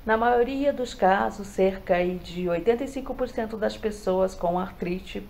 Na maioria dos casos, cerca aí de 85% das pessoas com artrite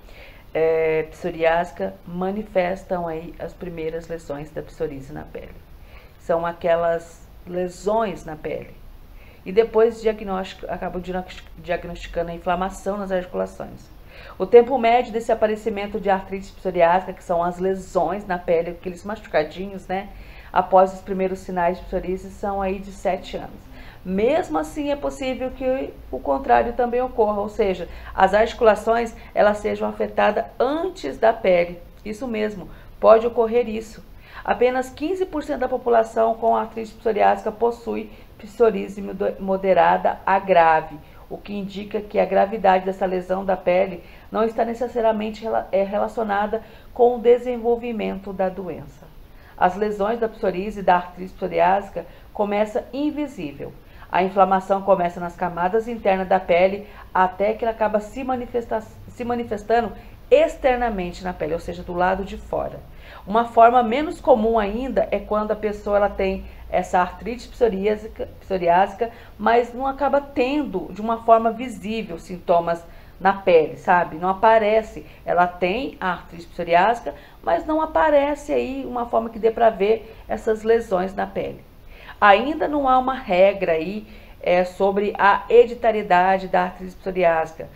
psoriásica manifestam aí as primeiras lesões da psoríase na pele. São aquelas lesões na pele. E depois acabam diagnosticando a inflamação nas articulações. O tempo médio desse aparecimento de artrite psoriásica, que são as lesões na pele, aqueles machucadinhos, né? Após os primeiros sinais de psoríase, são aí de 7 anos. Mesmo assim, é possível que o contrário também ocorra, ou seja, as articulações elas sejam afetadas antes da pele. Isso mesmo, pode ocorrer isso. Apenas 15% da população com artrite psoriásica possui psoríase moderada a grave, o que indica que a gravidade dessa lesão da pele não está necessariamente relacionada com o desenvolvimento da doença. As lesões da psoríase e da artrite psoriásica começam invisível. A inflamação começa nas camadas internas da pele até que ela acaba se manifestando externamente na pele, ou seja, do lado de fora. Uma forma menos comum ainda é quando a pessoa ela tem essa artrite psoriásica, mas não acaba tendo de uma forma visível sintomas na pele, sabe? Não aparece. Ela tem a artrite psoriásica, mas não aparece aí uma forma que dê para ver essas lesões na pele. Ainda não há uma regra aí sobre a hereditariedade da artrite psoriásica.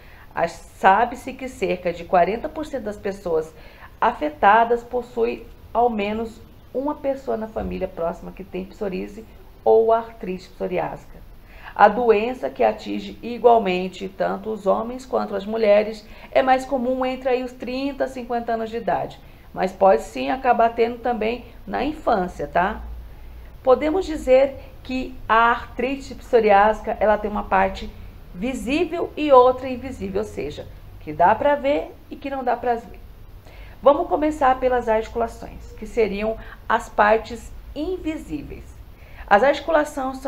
Sabe-se que cerca de 40% das pessoas afetadas possuem ao menos uma pessoa na família próxima que tem psoríase ou artrite psoriásica. A doença, que atinge igualmente tanto os homens quanto as mulheres, é mais comum entre aí os 30 a 50 anos de idade, mas pode sim acabar tendo também na infância, tá? Podemos dizer que a artrite psoriásica ela tem uma parte visível e outra invisível, ou seja, que dá para ver e que não dá para ver. Vamos começar pelas articulações, que seriam as partes invisíveis. As articulações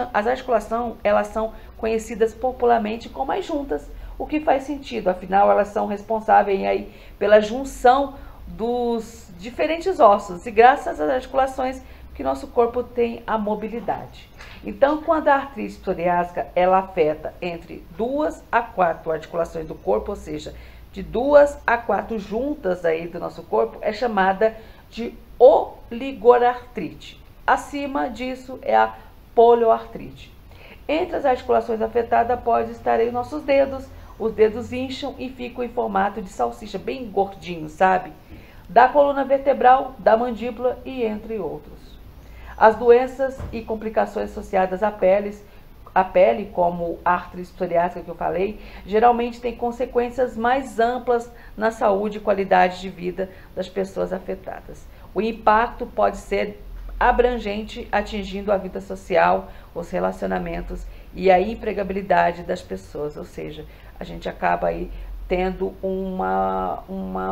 elas são conhecidas popularmente como as juntas, o que faz sentido, afinal elas são responsáveis aí pela junção dos diferentes ossos e graças às articulações que nosso corpo tem a mobilidade. Então, quando a artrite psoriásica ela afeta entre 2 a 4 articulações do corpo, ou seja, de 2 a 4 juntas aí do nosso corpo, é chamada de oligorartrite. Acima disso é a polioartrite. Entre as articulações afetadas pode estar aí os nossos dedos. Os dedos incham e ficam em formato de salsicha, bem gordinho, sabe? Da coluna vertebral, da mandíbula e entre outros. As doenças e complicações associadas à pele, como a artrite psoriásica que eu falei, geralmente tem consequências mais amplas na saúde e qualidade de vida das pessoas afetadas. O impacto pode ser abrangente, atingindo a vida social, os relacionamentos e a empregabilidade das pessoas, ou seja, a gente acaba aí tendo uma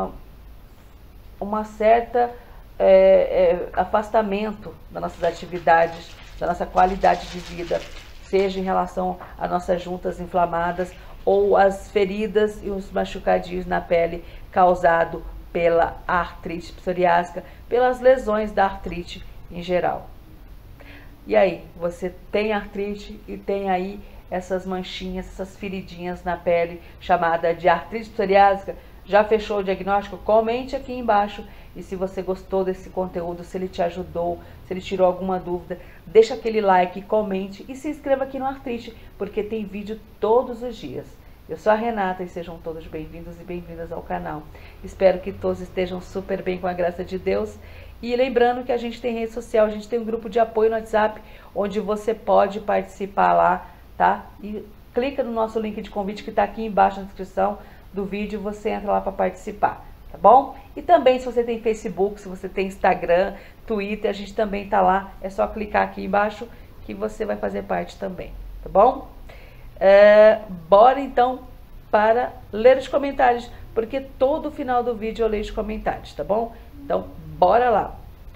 certa afastamento das nossas atividades, da nossa qualidade de vida, seja em relação às nossas juntas inflamadas ou as feridas e os machucadinhos na pele causado pela artrite psoriásica, pelas lesões da artrite em geral. E aí, você tem artrite e tem aí essas manchinhas, essas feridinhas na pele, chamada de artrite psoriásica? Já fechou o diagnóstico? Comente aqui embaixo. E se você gostou desse conteúdo, se ele te ajudou, se ele tirou alguma dúvida, deixa aquele like, comente e se inscreva aqui no Artrite, porque tem vídeo todos os dias. Eu sou a Renata e sejam todos bem-vindos e bem-vindas ao canal. Espero que todos estejam super bem com a graça de Deus. E lembrando que a gente tem rede social, a gente tem um grupo de apoio no WhatsApp, onde você pode participar lá, tá? E clica no nosso link de convite que está aqui embaixo na descrição do vídeo, você entra lá para participar, tá bom? E também se você tem Facebook, se você tem Instagram, Twitter, a gente também tá lá, é só clicar aqui embaixo que você vai fazer parte também, tá bom? Bora então para ler os comentários, porque todo final do vídeo eu leio os comentários, tá bom? Então, bora lá.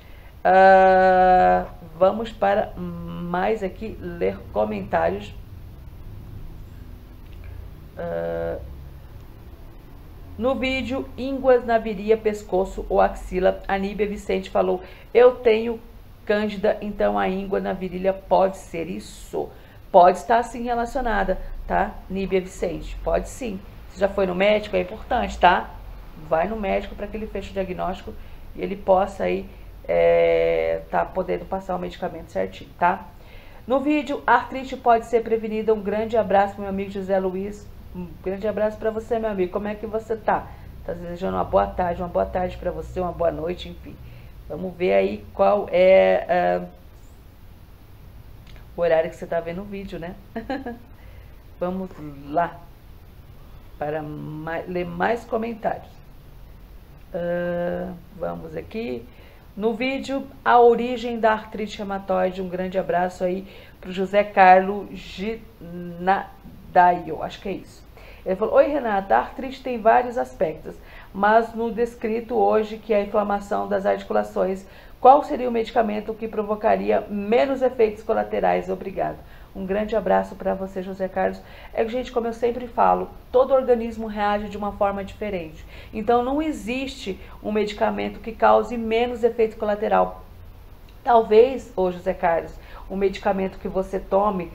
Vamos para mais aqui, ler comentários. No vídeo, ínguas na viria, pescoço ou axila, a Níbia Vicente falou, eu tenho cândida, então a íngua na virilha pode ser isso. Pode estar sim relacionada, tá? Níbia Vicente, pode sim. Você já foi no médico, é importante, tá? Vai no médico para que ele feche o diagnóstico e ele possa aí tá podendo passar o medicamento certinho, tá? No vídeo, a artrite pode ser prevenida. Um grande abraço, meu amigo José Luiz. Um grande abraço para você, meu amigo. Como é que você tá? Tá desejando uma boa tarde para você, uma boa noite, enfim. Vamos ver aí qual é o horário que você tá vendo o vídeo, né? Vamos lá para ler mais comentários. Vamos aqui. No vídeo, a origem da artrite reumatoide. Um grande abraço aí pro José Carlos Ginadaio, acho que é isso. Ele falou: oi Renata, a artrite tem vários aspectos, mas no descrito hoje, que é a inflamação das articulações, qual seria o medicamento que provocaria menos efeitos colaterais? Obrigado. Um grande abraço para você, José Carlos. Gente, como eu sempre falo, todo organismo reage de uma forma diferente. Então, não existe um medicamento que cause menos efeito colateral. Talvez, José Carlos, um medicamento que você tome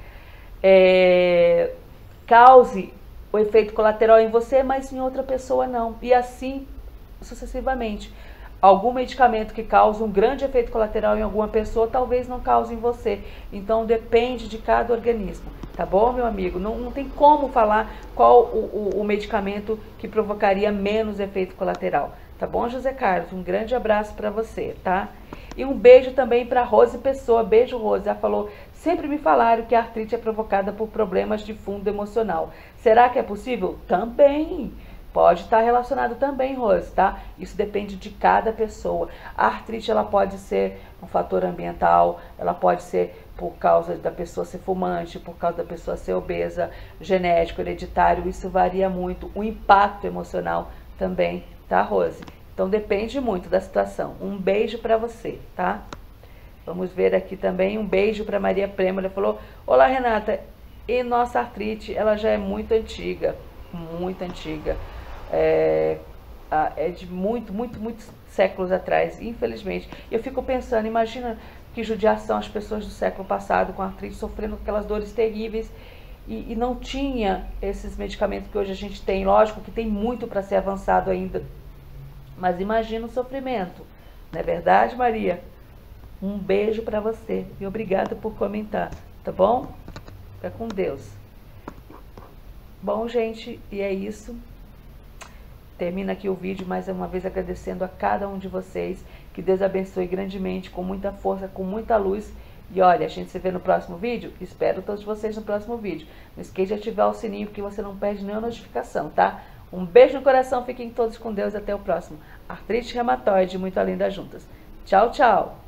cause o efeito colateral em você, mas em outra pessoa não. E assim sucessivamente. Algum medicamento que causa um grande efeito colateral em alguma pessoa, talvez não cause em você. Então, depende de cada organismo. Tá bom, meu amigo? Não tem como falar qual o medicamento que provocaria menos efeito colateral. Tá bom, José Carlos? Um grande abraço para você, tá? E um beijo também para Rose Pessoa. Beijo, Rose. Ela falou: sempre me falaram que a artrite é provocada por problemas de fundo emocional. Será que é possível? Também. Pode estar relacionado também, Rose, tá? Isso depende de cada pessoa. A artrite, ela pode ser um fator ambiental, ela pode ser por causa da pessoa ser fumante, por causa da pessoa ser obesa, genético, hereditário, isso varia muito. O impacto emocional também, tá, Rose? Então depende muito da situação. Um beijo para você, tá? Vamos ver aqui também, um beijo para Maria Prema. Ela falou: olá, Renata, e nossa artrite, ela já é muito antiga, muito antiga. É de muitos séculos atrás, infelizmente. Eu fico pensando, imagina que judiação as pessoas do século passado com artrite, sofrendo aquelas dores terríveis e não tinha esses medicamentos que hoje a gente tem. Lógico que tem muito para ser avançado ainda, mas imagina o sofrimento, não é verdade, Maria? Um beijo para você e obrigada por comentar, tá bom? Fica com Deus. Bom, gente, e é isso. Termina aqui o vídeo, mais uma vez agradecendo a cada um de vocês. Que Deus abençoe grandemente, com muita força, com muita luz. E olha, a gente se vê no próximo vídeo. Espero todos vocês no próximo vídeo. Não esqueça de ativar o sininho, porque você não perde nenhuma notificação, tá? Um beijo no coração, fiquem todos com Deus e até o próximo. Artrite reumatoide, muito além das juntas. Tchau, tchau!